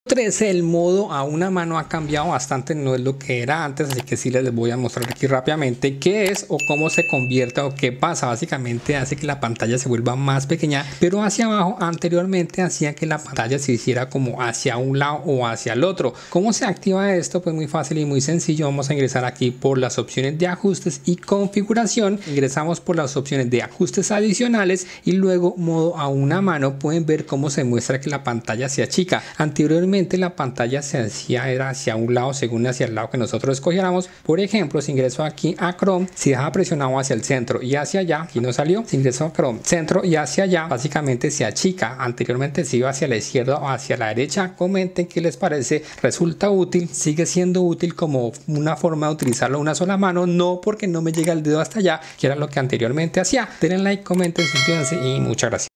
13, el modo a una mano ha cambiado bastante, no es lo que era antes, así que sí les voy a mostrar aquí rápidamente qué es o cómo se convierte o qué pasa. Básicamente hace que la pantalla se vuelva más pequeña, pero hacia abajo. Anteriormente hacía que la pantalla se hiciera como hacia un lado o hacia el otro. ¿Cómo se activa esto? Pues muy fácil y muy sencillo. Vamos a ingresar aquí por las opciones de ajustes y configuración, ingresamos por las opciones de ajustes adicionales y luego modo a una mano. Pueden ver cómo se muestra que la pantalla se achica. Anteriormente la pantalla se hacía era hacia un lado según hacia el lado que nosotros escogiéramos. Por ejemplo, si ingreso aquí a Chrome, si dejaba presionado hacia el centro y hacia allá, aquí no salió. Si ingreso a Chrome, centro y hacia allá, básicamente se achica. Anteriormente se iba hacia la izquierda o hacia la derecha. Comenten qué les parece, resulta útil, sigue siendo útil como una forma de utilizarlo una sola mano, no porque no me llega el dedo hasta allá, que era lo que anteriormente hacía. Denle like, comenten, suscríbanse y muchas gracias.